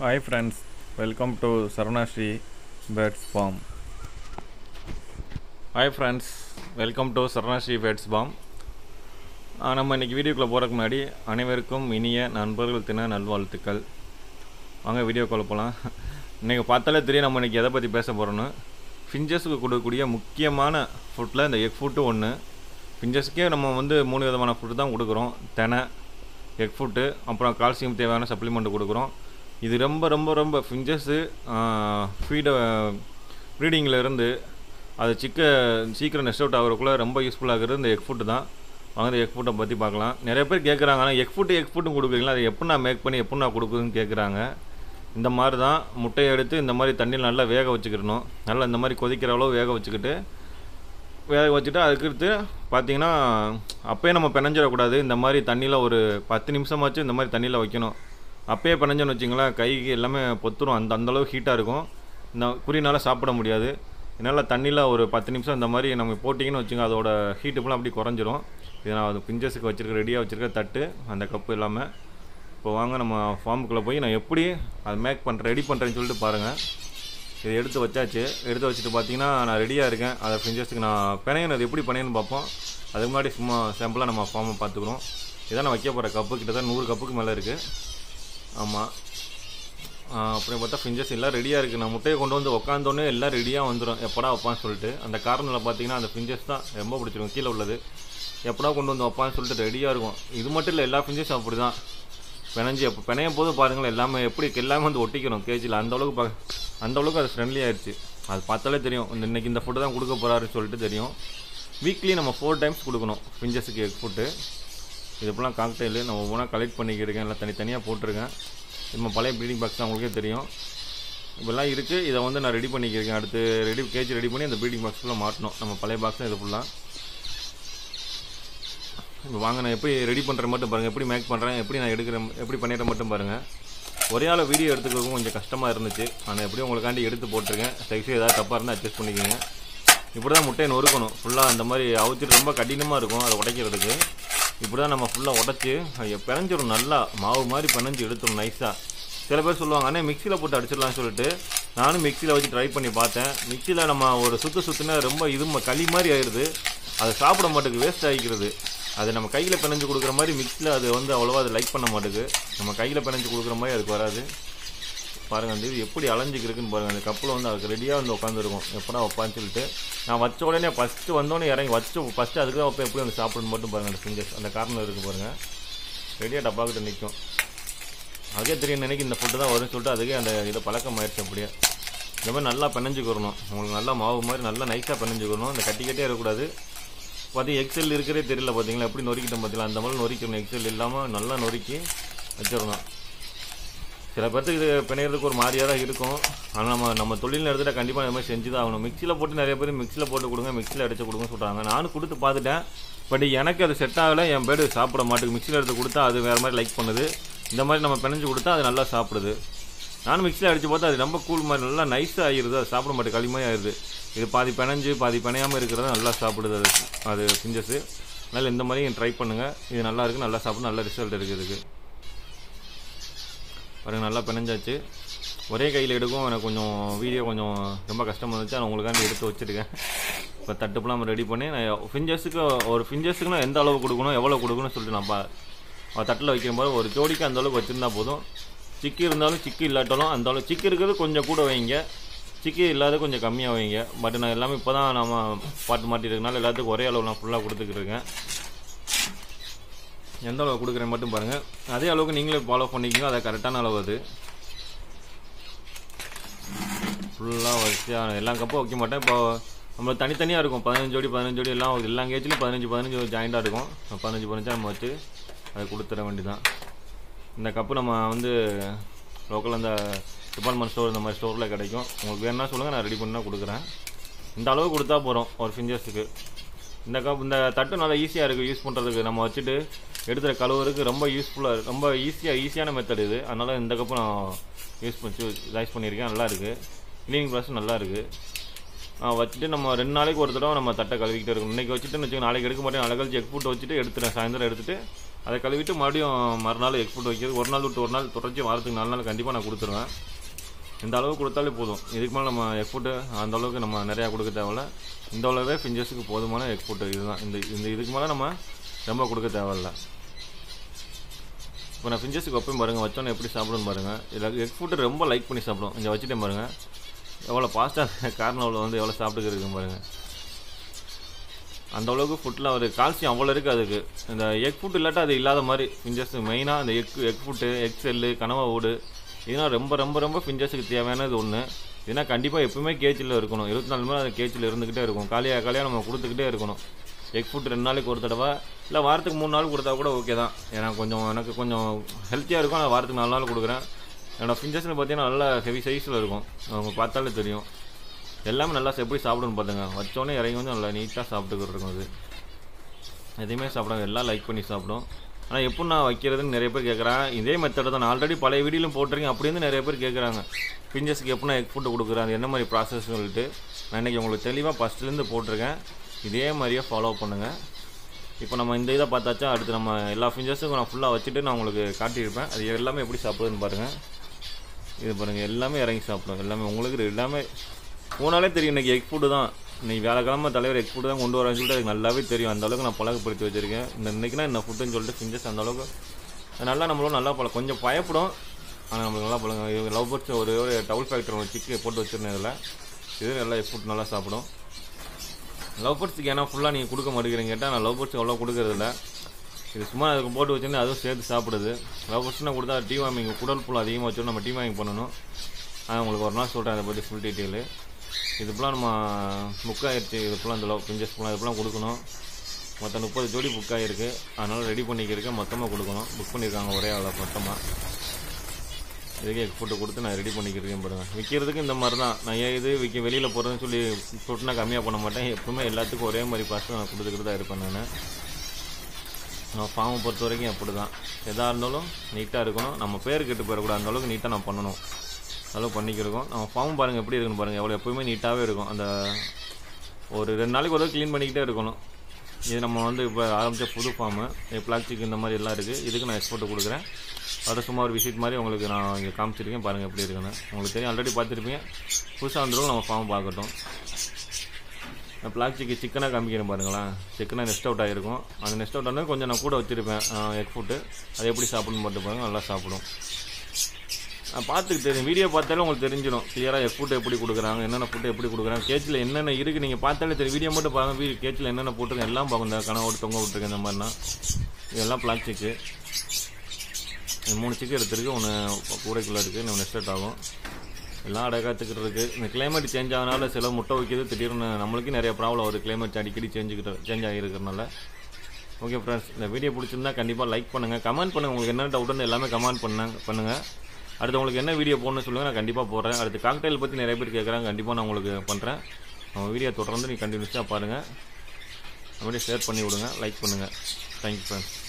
Hi friends, welcome to Saranashri Birds Farm. Hi friends, welcome to Saranashri Birds Farm. நம்ம இன்றைக்கி வீடியோக்குள்ளே போகிறதுக்கு முன்னாடி அனைவருக்கும் இனிய நண்பர்கள் தின நல்வாழ்த்துக்கள். வாங்க வீடியோக்குள்ளே போகலாம். இன்றைக்கி பார்த்தாலே தெரியும் நம்ம இன்றைக்கி எதை பற்றி பேச போகிறோன்னு. ஃபிஞ்சஸுக்கு கொடுக்கக்கூடிய முக்கியமான ஃபுட்டில் இந்த எக் ஃபுட்டு ஒன்று. ஃபிஞ்சஸுக்கே நம்ம 3 விதமான ஃபுட்டு தான் கொடுக்குறோம். தெனை, எக் ஃபுட்டு, அப்புறம் கால்சியம் தேவையான சப்ளிமெண்ட் கொடுக்குறோம். இது ரொம்ப ரொம்ப ரொம்ப ஃபிஞ்சஸ்ஸு ப்ரீடிங்கில் இருந்து அது சீக்கிரம் நெஸ்ட் அவுட் ஆகிறதுக்குள்ளே ரொம்ப யூஸ்ஃபுல்லாகிறது இந்த எக் ஃபுட்டு தான். வாங்க எக் ஃபுட்டை பற்றி பார்க்கலாம். நிறைய பேர் கேட்குறாங்க, ஆனால் எக் ஃபுட்டும் கொடுக்குறீங்களா, அதை எப்போ நான் மேக் பண்ணி எப்போ நான் கொடுக்குதுன்னு கேட்குறாங்க. இந்த மாதிரி தான் முட்டையை எடுத்து இந்த மாதிரி தண்ணியில் நல்லா வேக வச்சுக்கிடணும். நல்லா இந்த மாதிரி கொதிக்கிற அளவு வேக வச்சுட்டு அதுக்கடுத்து பார்த்தீங்கன்னா அப்போயே நம்ம பிணைஞ்சிடக்கூடாது. இந்த மாதிரி தண்ணியில் ஒரு 10 நிமிஷமாச்சு இந்த மாதிரி தண்ணியில் வைக்கணும். அப்போயே பிணைஞ்சோன்னு வச்சிங்களேன், கைக்கு எல்லாமே பொத்துரும். அந்தளவு ஹீட்டாக இருக்கும். இந்த குறினால் சாப்பிட முடியாது. இதனால் தண்ணியில் ஒரு 10 நிமிஷம் இந்த மாதிரி நம்ம போட்டிங்கன்னு வச்சுங்க, அதோட ஹீட்டு ஃபுல்லாக அப்படி குறைஞ்சிரும். இதை நான் அது பிஞ்சஸுக்கு ரெடியாக வச்சுருக்க தட்டு, அந்த கப்பு எல்லாமே. இப்போ வாங்க நம்ம ஃபார்முக்குள்ளே போய் நான் எப்படி அதை ரெடி பண்ணுறேன்னு சொல்லிட்டு பாருங்கள். இதை எடுத்து வச்சாச்சு. எடுத்து வச்சுட்டு பார்த்தீங்கன்னா நான் ரெடியாக இருக்கேன். அதை ஃபிஞ்சஸுக்கு நான் பிணையணும். எப்படி பிணையன்னு பார்ப்போம். அதுக்கு முன்னாடி சும்மா சாம்பிளாக நம்ம ஃபார்மை பார்த்துக்குறோம். இதான் நான் வைக்க போகிற கப்பு கிட்டத்தட்ட 100 கப்புக்கு மேலே இருக்குது. ஆமாம், அப்படி பார்த்தா ஃபிஞ்சஸ் எல்லாம் ரெடியாக இருக்குது. நான் முட்டையை கொண்டு வந்து உட்காந்தோன்னே எல்லாம் ரெடியாக வந்துடும். எப்படா வைப்பான்னு சொல்லிட்டு அந்த கார்னரில் பார்த்தீங்கன்னா அந்த ஃபிஞ்சஸ் தான் ரொம்ப பிடிச்சிருக்கும். கீழே உள்ளது எப்படா கொண்டு வந்து வைப்பான்னு சொல்லிட்டு ரெடியாக இருக்கும். இது மட்டும் இல்லை, எல்லா ஃபிஞ்சஸும் அப்படி தான் பிணைஞ்சி எப்போ பிணையும் போது பாருங்கள் எல்லாமே எல்லாமே வந்து ஒட்டிக்கிறோம் கேஜியில். அந்தளவுக்கு அது ஃப்ரெண்ட்லி ஆகிடுச்சு. அது பார்த்தாலே தெரியும் இன்றைக்கி இந்த ஃபுட்டு தான் கொடுக்க போகிறாருன்னு சொல்லிட்டு தெரியும். வீக்லி நம்ம 4 டைம்ஸ் கொடுக்கணும் ஃபிஞ்சஸுக்கு எக் ஃபுட்டு. இது இப்போலாம் காக்டெயிலு நான் ஒவ்வொன்றா கலெக்ட் பண்ணிக்கிருக்கேன். எல்லாம் தனித்தனியாக போட்டிருக்கேன். நம்ம பழைய ப்ரீடிங் பாக்ஸ் தான் உங்களுக்கே தெரியும். இப்போல்லாம் இருக்குது. இதை நான் ரெடி பண்ணிக்கிருக்கேன். அடுத்து கேஜி ரெடி பண்ணி அந்த ப்ரீடிங் பாக்ஸ்க்குள்ளே மாட்டணும். நம்ம பழைய பாக்ஸ் தான் இது ஃபுல்லாக. இப்போ வாங்க நான் எப்படி ரெடி பண்ணுறேன் மட்டும் பாருங்கள். எப்படி மேக் பண்ணுறேன், எப்படி நான் எப்படி பண்ணிடுறேன் மட்டும் பாருங்கள். ஒரே ஆள் வீடியோ எடுத்துக்கிறதுக்கும் கொஞ்சம் கஷ்டமாக இருந்துச்சு. ஆனால் எப்படியும் உங்களுக்காண்டி எடுத்து போட்டிருக்கேன். சைஸு ஏதாவது தப்பாக இருந்தால் அட்ஜஸ்ட் பண்ணிக்கோங்க. இப்படி தான் முட்டையை நொறுக்கணும். ஃபுல்லாக அந்த மாதிரி அவுச்சிட்டு ரொம்ப கடினமாக இருக்கும் அதை உடைக்கிறதுக்கு. இப்படி தான் நம்ம ஃபுல்லாக உடச்சி பிணைஞ்சிடும். நல்லா மாவு மாதிரி பிணைஞ்சி எடுத்துடும் நைஸாக. சில பேர் சொல்லுவாங்க, ஆனால் மிக்சியில் போட்டு அடிச்சிடலாம்னு சொல்லிட்டு நானும் மிக்சியில் வச்சு ட்ரை பண்ணி பார்த்தேன். மிக்சியில் நம்ம ஒரு சுற்றுனா ரொம்ப களி மாதிரி ஆயிடுது. அதை சாப்பிட மாட்டேங்குது, வேஸ்ட் ஆகிக்கிறது. அது நம்ம கையில் பிணைஞ்சு கொடுக்குற மாதிரி மிக்சியில் அது அவ்வளோவா அது லைக் பண்ண மாட்டேங்குது. நம்ம கையில் பிணைஞ்சு கொடுக்குற மாதிரி அதுக்கு வராது. பாருங்கள் அந்த இது எப்படி அலைஞ்சிக்கிருக்குன்னு பாருங்கள். அந்த கப்பில் அதுக்கு ரெடியாக உட்காந்துருக்கும். எப்படா வைப்பான்னு சொல்லிட்டு நான் வச்ச உடனே ஃபஸ்ட்டு வந்தோடனே இறங்கி ஃபஸ்ட்டு அதுக்கு தான் வைப்பேன். எப்படி சாப்பிடணும் மட்டும் பாருங்கள். அந்த ஃபிங்கர்ஸ் அந்த கார்னர் இருக்குது பாருங்கள், ரெடியாக டப்பாக்கிட்ட நிற்கும். அதுக்கே தெரியும் நினைக்கி இந்த ஃபுட்டு தான் வரும்னு சொல்லிட்டு அதுக்கே அந்த இதை பழக்கம் ஆயிடுச்சு. அப்படியே இந்த மாதிரி நல்லா பிணைஞ்சிக்கிறணும். உங்களுக்கு நல்லா மாவு மாதிரி நல்லா நைஸாக பிணைஞ்சிக்கிறணும். அந்த கட்டிக்கிட்டே இருக்கக்கூடாது. பார்த்தீங்க எக்ஸெல் இருக்கிறே தெரியல. பார்த்தீங்களா எப்படி நொறுக்கிட்டோம் பார்த்தீங்களா, அந்த மாதிரி நொறிக்கணும். எக்ஸெல் இல்லாமல் நல்லா நொறுக்கி வச்சிடணும். சில பேர்த்துக்கு இது பிணையிறதுக்கு ஒரு மாதிரியாக தான் இருக்கும். ஆனால் நம்ம தொழில் எடுத்துகிட்டா கண்டிப்பாக இந்த மாதிரி செஞ்சு தான் ஆகணும். மிக்சியில் போட்டு நிறைய பேர் மிக்சியில் போட்டு கொடுங்க, மிக்சியில் அடித்து கொடுங்கன்னு சொல்கிறாங்க. நானும் கொடுத்து பார்த்துட்டேன். பட் எனக்கு அது செட் ஆகலை. என் பேர் சாப்பிட மாட்டேங்குது. மிக்சியில் எடுத்து கொடுத்தா அது வேறு மாதிரி லைக் பண்ணுது. இந்த மாதிரி நம்ம பிணைஞ்சு கொடுத்தா அது நல்லா சாப்பிடுது. நானும் மிக்சியில் அடித்து பார்த்தா அது ரொம்ப கூல் மாதிரி நல்லா நைஸாக ஆகிடுது. அது சாப்பிட மாட்டேன், களிமையாக ஆயிடுது. இது பாதி பிணைஞ்சு பாதி பிணையாமல் இருக்கிறத நல்லா சாப்பிடுது அது ஃபிஞ்சஸு. அதனால் இந்த மாதிரி ட்ரை பண்ணுங்கள். இது நல்லா இருக்குது, நல்லா சாப்பிடும், நல்ல ரிசல்ட் இருக்குது இதுக்கு. பாருங்கள் நல்லா பிணைஞ்சாச்சு. ஒரே கையில் எடுக்கும். எனக்கு கொஞ்சம் வீடியோ கொஞ்சம் ரொம்ப கஷ்டமாக இருந்துச்சு. நான் உங்களுக்காண்டி எடுத்து வச்சுருக்கேன். இப்போ தட்டுப்பெல்லாம் நம்ம ரெடி பண்ணி நான் ஃபிஞ்சஸுக்கு நான் எந்த அளவு கொடுக்கணும், எவ்வளோ கொடுக்கணும்னு சொல்லிட்டு நான் தட்டில் வைக்கும்போது ஒரு ஜோடிக்கு அந்த அளவுக்கு வச்சுருந்தா போதும். சிக்கி இருந்தாலும் சிக்கி இல்லாட்டாலும் அந்த அளவு. சிக்கி இருக்கிறது கொஞ்சம் கூட வைங்க, சிக்கி இல்லாத கொஞ்சம் கம்மியாக வைங்க. பட் நான் எல்லாமே இப்போ தான் நம்ம பாட்டு மாட்டிருக்கனால எல்லாத்துக்கும் ஒரே அளவு நான் ஃபுல்லாக கொடுத்துக்கிட்டு இருக்கேன். எந்த அளவு கொடுக்குறேன் மட்டும் பாருங்கள். அதே அளவுக்கு நீங்களே ஃபாலோ பண்ணிக்கோங்க. அதை கரெக்டான அளவு. அது ஃபுல்லாக வரிசையாக எல்லா கப்பும் வைக்க மாட்டேன். இப்போ நம்ம தனித்தனியாக இருக்கும். 15 ஜோடி எல்லா கேஜ்லேயும் 15 ஜாயிண்டாக இருக்கும். 15 நம்ம வச்சு அதை கொடுத்துட வேண்டியதான். இந்த கப்பு நம்ம லோக்கல் அந்த டிபார்ட்மெண்ட் ஸ்டோர் இந்த மாதிரி ஸ்டோரில் கிடைக்கும். உங்களுக்கு வேணுன்னா சொல்லுங்கள், நான் ரெடி பண்ணால் கொடுக்குறேன். இந்த அளவு கொடுத்தா போகிறோம் ஒரு ஃபிஞ்சஸுக்கு. இந்த தட்டு நல்லா ஈஸியாக இருக்குது யூஸ் பண்ணுறதுக்கு. நம்ம வச்சுட்டு எடுத்துகிற கழுவுறதுக்கு ரொம்ப யூஸ்ஃபுல்லாக இருக்குது. ரொம்ப ஈஸியான மெத்தட் இது. அதனால் இந்த கப்பு நான் யூஸ் பண்ணியிருக்கேன். நல்லா இருக்குது. க்ளீனிங் ப்ராசஸ் நல்லா இருக்குது. வச்சுட்டு நம்ம 2 நாளைக்கு ஒரு தடவை நம்ம தட்டை கழுவிக்கிட்டே இருக்கணும். இன்றைக்கி வச்சுட்டுன்னு வச்சுக்கோங்க, நாளைக்கு எடுக்க மாட்டேன். நாளை கழிச்சு எக் ஃபுட் வச்சுட்டு எடுத்துட்டேன், சாயந்தரம் எடுத்துகிட்டு அதை கழுவிட்டு மறுபடியும் மறுநாள் எக் ஃபுட் வைக்கிறது. ஒரு நாள் விட்டு ஒரு நாள் தொடர்ச்சி வாரத்துக்கு 4 நாள் கண்டிப்பாக நான் கொடுத்துருவேன். இந்த அளவுக்கு கொடுத்தாலே போதும். இதுக்கு மேலே நம்ம எக் ஃபுட்டு அந்தளவுக்கு நம்ம நிறையா கொடுக்க தேவையில்ல. இந்த அளவே ஃபிஞ்சஸுக்கு போதுமான எக் ஃபுட்டு இதுதான். இந்த இதுக்கு மேலே நம்ம ரொம்ப கொடுக்க தேவையில்ல. இப்போ நான் ஃபிஞ்சஸுக்கு வைப்பேன் பாருங்கள், வச்சோன்னே எப்படி சாப்பிடுன்னு பாருங்கள். இதில் எக் ஃபுட்டு ரொம்ப லைக் பண்ணி சாப்பிடும். இங்கே வச்சுட்டேன் பாருங்கள், எவ்வளோ ஃபாஸ்ட்டாக கார்னவில் வந்து எவ்வளோ சாப்பிட்டுக்கிறதுக்கு பாருங்கள். அந்தளவுக்கு ஃபுட்டில் ஒரு கால்சியம் அவ்வளோ இருக்குது அதுக்கு. இந்த எக் ஃபுட் இல்லாட்டா அது இல்லாத மாதிரி ஃபிஞ்சஸ். மெயினாக இந்த எக் ஃபுட்டு, எக் செல்லு, கனவா ஓடு இதெல்லாம் ரொம்ப ரொம்ப ரொம்ப ஃபிஞ்சஸுக்கு தேவையானது ஒன்று. ஏன்னா கண்டிப்பாக எப்பவுமே கேஜில் இருக்கணும். 24 மணி அது கேஜில் இருந்துக்கிட்டே இருக்கும். காலியாக நம்ம கொடுத்துக்கிட்டே இருக்கணும். எக் ஃபுட் 2 நாளைக்கு ஒரு தடவை, இல்லை வாரத்துக்கு 3 நாள் கொடுத்தா கூட ஓகே தான். ஏன்னா எனக்கு கொஞ்சம் ஹெல்த்தியாக இருக்கும். நான் வாரத்துக்கு 4 நாள் கொடுக்குறேன். என்னோடய ஃபிஞ்சஸில் பார்த்தீங்கன்னா நல்லா ஹெவி சைஸில் இருக்கும். அவங்க பார்த்தாலே தெரியும். எல்லாமே நல்லா எப்படி சாப்பிடுன்னு பார்த்துங்க. வச்சோன்னே இறங்கி வந்து நல்லா நீட்டாக சாப்பிட்டுக்கிட்டு இருக்கும். அது எதையுமே சாப்பிடாங்க, எல்லாம் லைக் பண்ணி சாப்பிடும். ஆனால் எப்படி நான் வைக்கிறதுன்னு நிறைய பேர் கேட்குறாங்க. இதே மெத்தட் தான் நான் ஆல்ரெடி பழைய வீடியோலும் போட்டிருக்கேன். அப்படி வந்து நிறைய பேர் கேட்குறாங்க, ஃபிஞ்சஸுக்கு எப்படின்னா எக் ஃபுட்டு கொடுக்குறேன், அது என்ன மாதிரி ப்ராசஸ் சொல்லிட்டு நான் இன்றைக்கி உங்களுக்கு தெளிவாக ஃபஸ்ட்லேருந்து போட்டிருக்கேன். இதே மாதிரியே ஃபாலோ பண்ணுங்கள். இப்போ நம்ம இந்த இதை பார்த்தாச்சா, அடுத்து நம்ம எல்லா ஃபிஞ்சஸுக்கும் நான் ஃபுல்லாக வச்சுட்டு நான் உங்களுக்கு காட்டியிருப்பேன். அது எல்லாமே எப்படி சாப்பிடுதுன்னு பாருங்கள். இது பாருங்கள், எல்லாமே இறங்கி சாப்பிடும். எல்லாமே உங்களுக்கு எல்லாமே போனாலே தெரியும். இன்றைக்கி எக் ஃபுட்டு தான், இன்றைக்கி வேலைக்கிழமை தலைவர் எக் ஃபுட்டு தான் கொண்டு வரேன்னு சொல்லிட்டு எனக்கு நல்லாவே தெரியும். அந்தளவுக்கு நான் பழக்கப்படுத்தி வச்சுருக்கேன். இன்றைக்கினா இந்த ஃபுட்டுன்னு சொல்லிட்டு ஃபிஞ்சஸ் அந்தளவுக்கு நல்லா நம்மளும் நல்லா கொஞ்சம் பயப்படும். ஆனால் நம்மளுக்கு நல்லா பழங்க. லவ் பேர்ட்ஸ் ஒரு டவுல் ஃபேக்டர் ஒரு சிக்கு போட்டு வச்சுருந்தேன். இதில் இது நல்லா எக் ஃபுட் நல்லா சாப்பிடும். லவ் பேர்ட்ஸுக்கு ஏன்னா ஃபுல்லாக நீங்கள் கொடுக்க மாட்டேங்கிறீங்க கேட்டால், நான் லவ் பேர்ட்ஸ் அவ்வளோ கொடுக்குறதில்ல. இது சும்மா அதுக்கு போட்டு வச்சுருந்து அதுவும் சேர்த்து சாப்பிடுது. லவ் பேர்ட்ஸ்னால் கொடுத்தா டீ வார்மிங் குடல் புல் அதிகமாக வச்சோம், நம்ம டீ வார்மிங் பண்ணணும். உங்களுக்கு ஒரு நாள் சொல்கிறேன் அதை பற்றி ஃபுல் டீட்டெயிலு. இது ஃபுல்லாக நம்ம புக் ஆகிடுச்சு. இது ஃபுல்லாக இந்த லவ் பிஞ்சஸ் ஃபுல்லாக இது ஃபுல்லாக கொடுக்கணும். மொத்தம் 30 ஜோடி புக் ஆகிருக்கு. அதனால் ரெடி பண்ணிக்கிறதுக்கு மொத்தமாக கொடுக்கணும். புக் பண்ணியிருக்காங்க ஒரே ஆளை மொத்தமாக. இதுக்கு எக் ஃபுட்டு கொடுத்து நான் ரெடி பண்ணிக்கிறேன் பாருங்கள். விற்கிறதுக்கு இந்த மாதிரி தான். நான் ஏன் இது வெளியில் போகிறதுன்னு சொல்லி ஃபுட்னா கம்மியாக பண்ண மாட்டேன். எப்பவுமே எல்லாத்துக்கும் ஒரே மாதிரி பார்த்து நான் கொடுத்துக்கிட்டு தான் இருப்பேன். நான் ஃபார்மை பொறுத்த வரைக்கும் அப்படி தான். எதாக இருந்தாலும் நீட்டாக இருக்கணும். நம்ம பேர் கெட்டு போயிடக்கூடாது. அந்தளவுக்கு நீட்டாக நான் பண்ணணும். அதெல்லாம் பண்ணிக்கிருக்கோம். நம்ம ஃபார்ம் பாருங்கள் எப்படி இருக்குன்னு பாருங்கள். எவ்வளோ எப்போயுமே நீட்டாகவே இருக்கும். அந்த ஒரு 2 நாளைக்கு ஒரு க்ளீன் பண்ணிக்கிட்டே இருக்கணும். இது நம்ம வந்து இப்போ ஆரம்பித்த புது ஃபார்மு பிளாஸ்டிக் இந்த மாதிரி எல்லாம் இருக்குது. இதுக்கு நான் எக்ஸ்போர்ட்டு கொடுக்குறேன். அதை சும்மா ஒரு விசிட் மாதிரி உங்களுக்கு நான் இங்கே காமிச்சிருக்கேன். பாருங்கள் எப்படி இருக்குன்னு. உங்களுக்கு தெரியும், ஆல்ரெடி பார்த்துருப்பீங்க. புதுசாக வந்துடும் நம்ம ஃபார்ம் பார்க்கட்டும். பிளாஸ்டிக்கு சிக்கனாக காமிக்கிறேன் பாருங்களேன். சிக்கனாக நெஸ்ட் அவுட் ஆகிருக்கும். அந்த நெஸ்ட் அவுட் ஆனால் கொஞ்சம் நான் கூட வச்சுருப்பேன் எக் ஃபுட்டு. அது எப்படி சாப்பிடணும்னு பார்த்து பாருங்கள். நல்லா சாப்பிடும். பார்த்துக்கு தெரியும். வீடியோ பார்த்தாலே உங்களுக்கு தெரிஞ்சிடும் கிளியராக எக் ஃபுட்டு எப்படி கொடுக்குறாங்க, என்னென்ன ஃபுட்டு எப்படி கொடுக்குறாங்க, கேஜில் என்னென்ன இருக்குது நீங்கள் பார்த்தாலே தெரியும். வீடியோ மட்டும் பாருங்கள். கேஜில் என்னென்ன போட்டுருங்க எல்லாம் பார்க்கும். இந்த கனவோடு தொங்க விட்டுருக்கேன். இந்த மாதிரினா இதெல்லாம் பிளாஸ்டிக்கு. 3 சிக்கு எடுத்துருக்கு. ஒன்று கூடைக்குள்ளே இருக்குது. இன்னும் நெஸ்ட் அவுட் ஆகும். எல்லாம் அடகாத்துக்கிட்டு இருக்குது. இந்த கிளைமேட் சேஞ்ச் ஆகனால சில முட்டை வைக்கிது. திடீர்னு நம்மளுக்கு நிறைய ப்ராப்ளம் வருது. கிளைமேட் அடிக்கடி சேஞ்ச் ஆகிருக்கிறனால. ஓகே ஃப்ரெண்ட்ஸ், இந்த வீடியோ பிடிச்சிருந்தா கண்டிப்பாக லைக் பண்ணுங்கள், கமெண்ட் பண்ணுங்கள். உங்களுக்கு என்ன டவுட்டுன்னு எல்லாமே கமெண்ட் பண்ணுங்கள். அடுத்து உங்களுக்கு என்ன வீடியோ போடணும்னு சொல்லுங்கள், நான் கண்டிப்பாக போடுறேன். அடுத்து காக்டெயில் பற்றி நிறைய பேர் கேட்குறாங்க. கண்டிப்பாக நான் உங்களுக்கு பண்ணுறேன். நம்ம வீடியோ தொடர்ந்து நீங்கள் கண்டினியூஸாக பாருங்கள். அப்படியே ஷேர் பண்ணி விடுங்க, லைக் பண்ணுங்கள். Thank you friends.